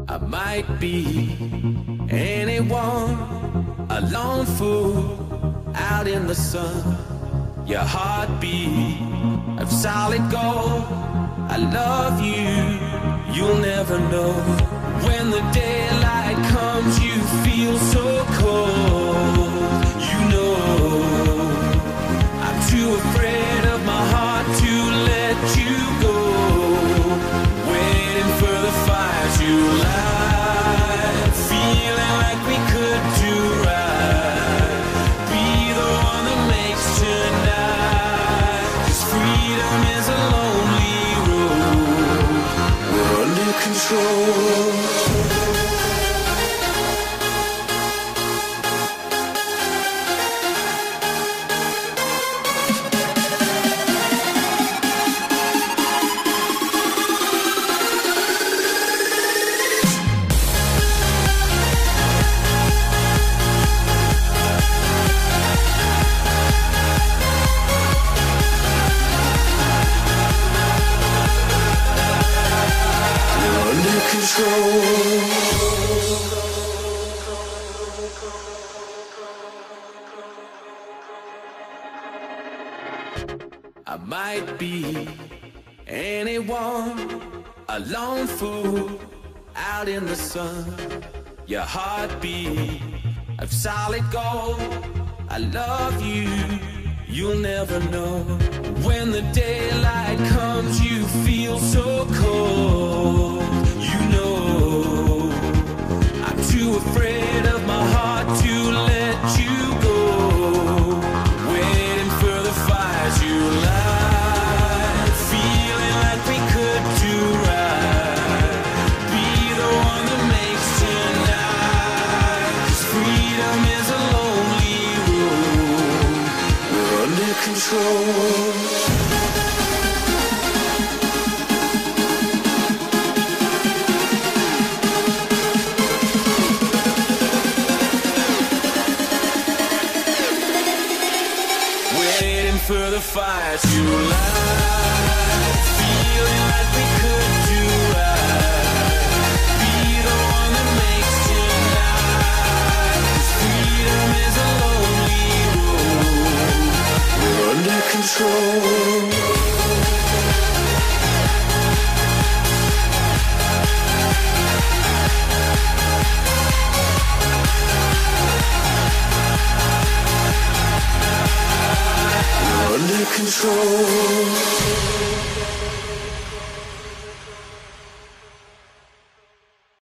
I might be anyone, a lone fool out in the sun. Your heartbeat of solid gold. I love you, you'll never know. When the daylight comes, you feel so cold. You know I'm too afraid of my heart to let you go. Waiting for the fire to light, feeling like we could do right. Be the one that makes tonight, 'cause freedom is a lonely road. We're under control. I might be anyone, a lone fool out in the sun. Your heartbeat of solid gold. I love you, you'll never know. When the daylight comes, you feel so cold.